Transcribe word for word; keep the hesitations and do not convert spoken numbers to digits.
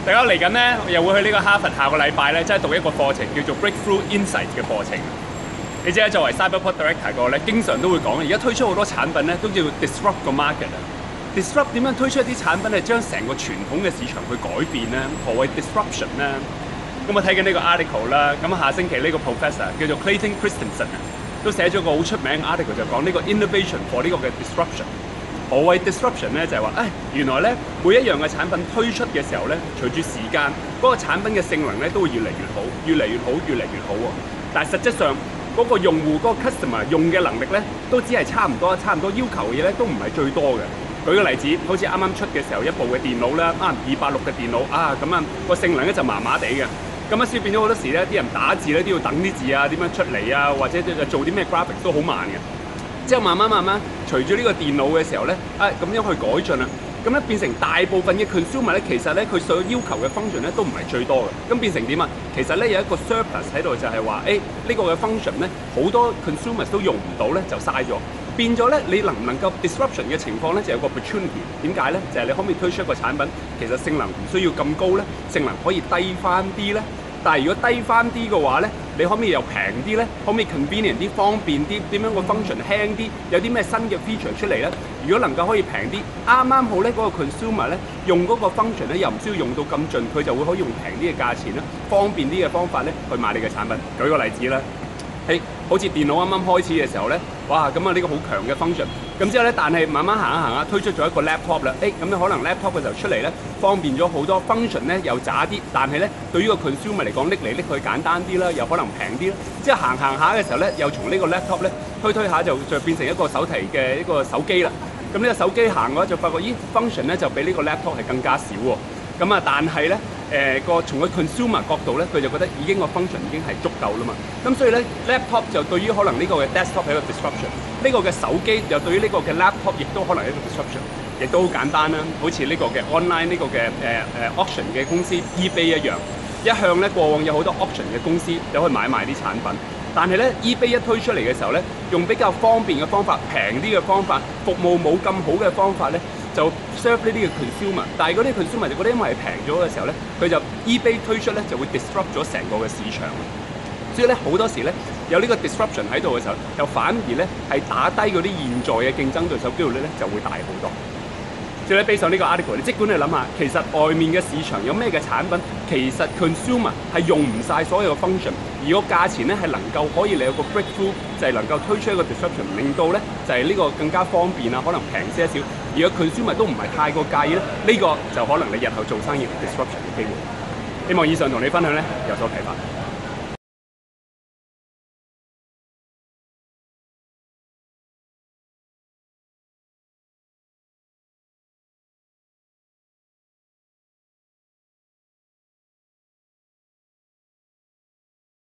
大家嚟緊咧，又會去呢個哈佛下個禮拜咧，即係讀一個課程叫做 Breakthrough Insight 嘅課程。你知啦，作為 Cyberport Director 個咧，經常都會講，而家推出好多產品咧，都叫 disrupt 個 market 啊。disrupt 點樣推出一啲產品係將成個傳統嘅市場去改變咧？何謂 disruption 咧？咁我睇緊呢個 article 啦，咁下星期呢個 professor 叫做 Clayton Christensen 啊，都寫咗個好出名嘅 article 就講呢個 innovation for 呢個嘅 disruption。何謂 disruption 咧？就係話，誒原來咧每一樣嘅產品推出嘅時候咧，隨住時間嗰個產品嘅性能咧都會越嚟越好，越嚟越好，越嚟越好喎。但係實質上嗰個用戶嗰個 customer 用嘅能力咧，都只係差唔多，差唔多要求嘅嘢咧都唔係最多嘅。舉個例子，好似啱啱出嘅時候一部嘅電腦啦，啊二八六嘅電腦啊，咁啊個性能咧就麻麻地嘅。咁啊，所以變咗好多時咧，啲人打字咧都要等啲字啊，點樣出嚟啊，或者做啲咩 graphics 都好慢嘅。之後慢慢慢慢，隨住呢個電腦嘅時候咧，啊咁樣去改進啦，咁咧變成大部分嘅 consumer 咧，其實咧佢所要求嘅 function 咧都唔係最多嘅。咁變成點啊？其實咧有一個 surplus 喺度，就係話，誒呢個嘅 function 咧好多 consumers 都用唔到咧，就嘥咗。變咗咧，你能唔能夠 disruption 嘅情況咧，就有個 opportunity。點解咧？就係、是、你可唔可以推出一個產品，其實性能唔需要咁高咧，性能可以低翻啲咧。但係如果低翻啲嘅話咧，你可唔可以又平啲咧？可唔可以 convenient 啲、方便啲？點樣個 function 輕啲？有啲咩新嘅 feature 出嚟咧？如果能夠可以平啲，啱啱好咧嗰個 consumer 咧用嗰個 function 咧又唔需要用到咁盡，佢就會可以用平啲嘅價錢啦，方便啲嘅方法咧去買你嘅產品。舉個例子啦。係、hey, 好似電腦啱啱開始嘅時候咧，哇咁啊呢個好強嘅 function， 咁之後咧，但係慢慢行下行下推出咗一個 laptop 啦，誒咁咧可能 laptop 嘅時候出嚟咧，方便咗好多 function 咧又渣啲，但係咧對於個 consumer 嚟講拎嚟拎去簡單啲啦，又可能平啲啦，之後行行下嘅時候咧，又從呢個 laptop 咧推推下就就變成一個手提嘅一個手機啦，咁呢個手機行嘅話就發覺咦 function 咧就比呢個 laptop 係更加少喎，咁啊但係咧。誒個、呃、從個 consumer 角度咧，佢就覺得已經個 function 已經係足夠啦嘛。咁所以咧 laptop 就對於可能呢個嘅 desktop 係一個 disruption，呢個嘅手機又對於呢個嘅 laptop 亦都可能係一個 disruption， 亦都好簡單啦。好似呢個嘅 online 呢個嘅誒誒、呃、auction 嘅公司 eBay 一樣，一向咧過往有好多 auction 嘅公司有去買賣啲產品，但係咧 eBay 一推出嚟嘅時候咧，用比較方便嘅方法、平啲嘅方法、服務冇咁好嘅方法咧。就 serve 呢啲嘅 consumer， 但係嗰啲 consumer 就覺得因為係平咗嘅時候咧，佢就 eBay 推出咧就會 disrupt 咗成個嘅市場。所以咧好多時咧有呢個 disruption 喺度嘅時候，就反而咧係打低嗰啲現在嘅競爭對手機會率咧就會大好多。所以咧 based on呢個 article， 你即管你諗下，其實外面嘅市場有咩嘅產品，其實 consumer 係用唔晒所有嘅 function， 而個價錢咧係能夠可以你有個 breakthrough， 就係能夠推出一個 disruption， 令到咧就係呢個更加方便啊，可能平些少，而個 consumer 都唔係太過介意咧，呢、這個就可能你日後做生意 disruption 嘅機會。希望以上同你分享咧有所啟發。